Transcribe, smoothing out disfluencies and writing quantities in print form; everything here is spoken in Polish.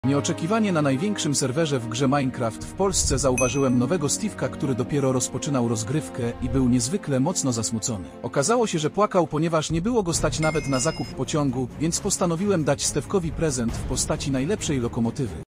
Nieoczekiwanie na największym serwerze w grze Minecraft w Polsce zauważyłem nowego Steve'ka, który dopiero rozpoczynał rozgrywkę i był niezwykle mocno zasmucony. Okazało się, że płakał, ponieważ nie było go stać nawet na zakup pociągu, więc postanowiłem dać Steve'kowi prezent w postaci najlepszej lokomotywy.